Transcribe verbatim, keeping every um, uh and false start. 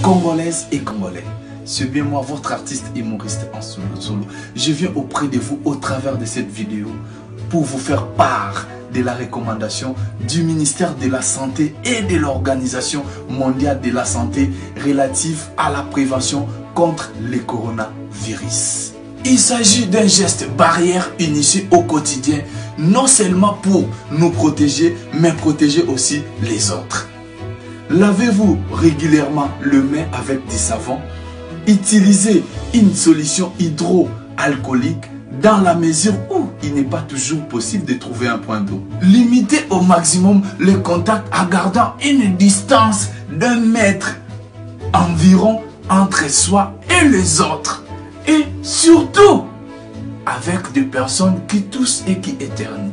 Congolaises et Congolais, c'est bien moi, votre artiste humoriste en solo, solo. Je viens auprès de vous au travers de cette vidéo pour vous faire part de la recommandation du ministère de la Santé et de l'Organisation mondiale de la santé relative à la prévention contre le coronavirus. Il s'agit d'un geste barrière initié au quotidien, non seulement pour nous protéger, mais protéger aussi les autres. Lavez-vous régulièrement le main avec du savon. Utilisez une solution hydroalcoolique dans la mesure où il n'est pas toujours possible de trouver un point d'eau. Limitez au maximum le contact en gardant une distance d'un mètre environ entre soi et les autres. Et surtout, avec des personnes qui toussent et qui éternuent.